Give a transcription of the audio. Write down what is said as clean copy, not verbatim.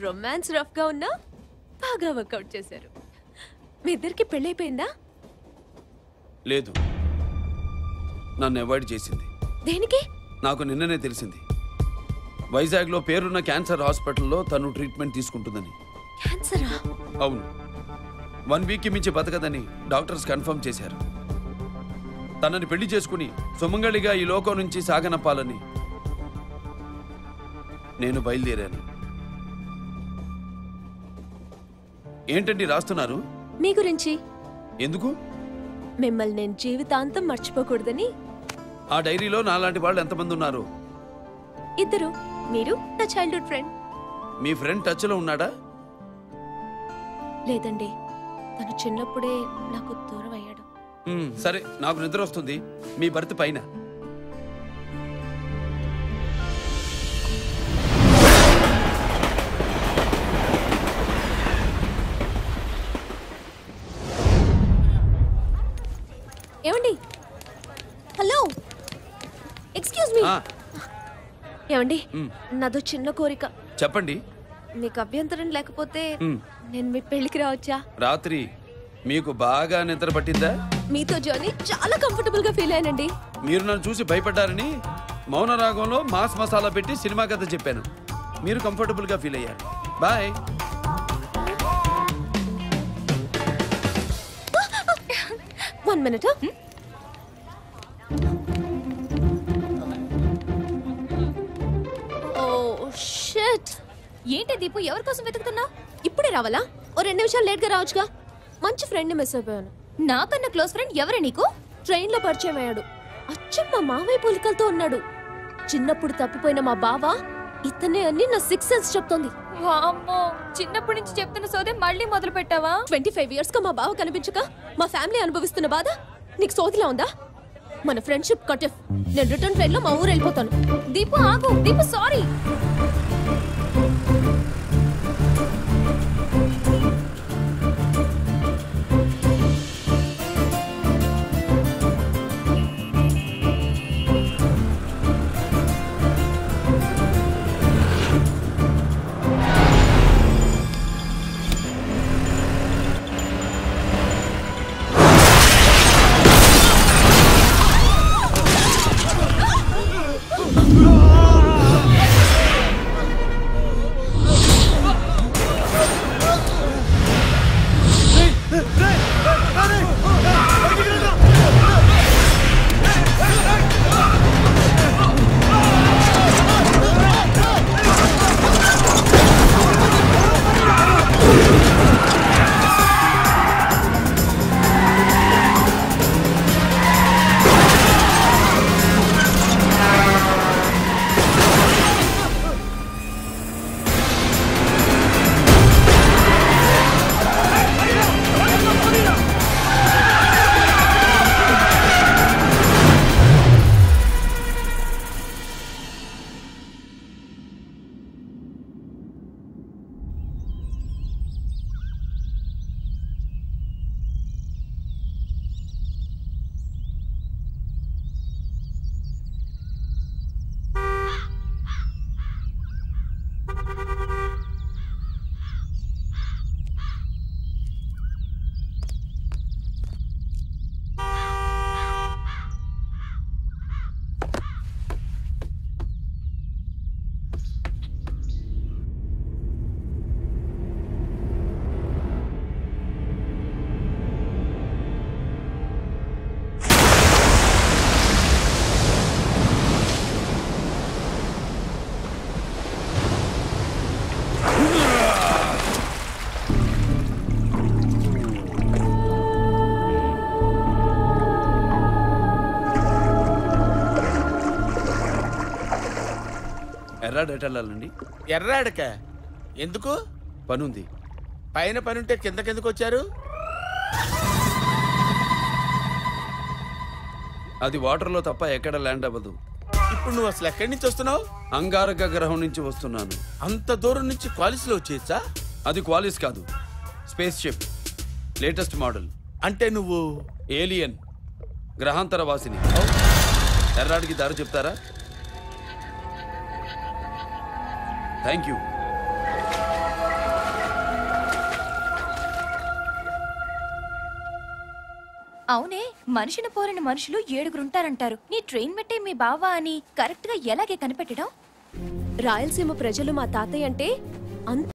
Romance rough గా ఉన్నా బాగా వర్కౌట్ చేశారు. మీ ఇద్దరికి పెళ్ళైపోయిందా? లేదు, నన్ను అవాయిడ్ చేసింది. దేనికి? నాకు నిన్ననే తెలిసింది. వైజాగ్లో పేరున్న క్యాన్సర్ హాస్పిటల్లో తను ట్రీట్మెంట్ తీసుకుంటుందని. క్యాన్సరా? అవును, 1 వీక్కి మించి బతకదని డాక్టర్స్ కన్ఫర్మ్ చేశారు. తనని పెళ్లి చేసుకుని సుమంగళిగా ఈ లోకం నుంచి సాగనప్పాలని నేను బయలుదేరాను. ఏంటండి రాస్తున్నారు? మీ గురించి. ఎందుకు? మిమ్మల్ని నేను జీవితాంతం మర్చిపోకూడదని. ఆ డైరీలో నాలాంటి వాళ్ళు ఎంతమంది ఉన్నారు? 2. మీరు నా చైల్డ్హుడ్ ఫ్రెండ్. మీ ఫ్రెండ్ టచ్లో ఉన్నాడా? లేదండి, తను చిన్నప్పుడే నాకు దూరం అయ్యాడు. సరే, నాకు నిద్ర వస్తుంది. మీ బర్త్ పైన. ఏమండి? Hello, excuse me. ఏమండి, నాదో చిన్న కోరిక. చెప్పండి. మీకు అభ్యంతరం లేకపోతే నేను మీ పెళ్లికి రావచ్చా? రాత్రి మీకు బాగా నిద్ర పట్టిందా? మీతో జర్నీ చాలా కంఫర్టబుల్ గా ఫీల్ అయ్యానండి. మీరు నన్ను చూసి భయపడ్డారని మౌన రాగంలో మాస్ మసాలా పెట్టి సినిమా కథ చెప్పాను. మీరు కంఫర్టబుల్ గా ఫీల్ అయ్యారు. Bye. One minute. Oh shit. ఏంటి దీపు, ఎవరి కోసం వెతుకుతున్నా? ఇప్పుడే రావాలా? ఓ 2 నిమిషాలు లేట్ గా రావచ్చుగా. మంచి ఫ్రెండ్ మిస్ అయిపోయాను. నాకన్నా క్లోజ్ ఫ్రెండ్ ఎవరే నీకు? ట్రైన్ లో పరిచయం అయ్యాడు. అచ్చం మా మావయ్య పోలికలతో ఉన్నాడు. చిన్నప్పుడు తప్పిపోయిన మా బావ ఇతనే అని నా 6th సెన్స్ చెప్తోంది. వామ్మో, చిన్నప్పటి నుంచి చెప్తున్న సోదే మళ్ళీ మొదలు పెట్టావా? 25 years గా మా బావ కనిపించక మా ఫ్యామిలీ అనుభవిస్తున్న బాధ నీకు సోదిలా ఉందా? మన ఫ్రెండ్షిప్ కట్ ఆఫ్. నేను రిటర్న్ ట్రైన్ లో మా ఊరు వెళ్ళిపోతాను. దీపు ఆగు. దీపు సారీ. ఎర్రాడు ఎటెళ్ళాలండి? ఎర్రాడక ఎందుకు? పనుంది. పైన పనుంటే కిందకెందుకు వచ్చారు? అది వాటర్లో తప్ప ఎక్కడ ల్యాండ్ అవ్వదు. ఇప్పుడు నువ్వు అసలు ఎక్కడి నుంచి వస్తున్నావు? అంగారక గ్రహం నుంచి వస్తున్నాను. అంత దూరం నుంచి క్వాలిస్లో వచ్చేచ్చా? అది క్వాలిస్ కాదు, స్పేస్ షిప్, లేటెస్ట్ మోడల్. అంటే నువ్వు ఏలియన్, గ్రహాంతర వాసిని. ఎర్రాడికి దారి చెప్తారా? Thank you. అవునే, మనిషిని పోలిన మనుషులు 7 ఉంటారంటారు. నీ ట్రైన్ మెట్టే మీ బావ అని కరెక్ట్ గా ఎలాగే కనిపెట్టడం? రాయలసీమ ప్రజలు మా తాతయ్య అంటే అంత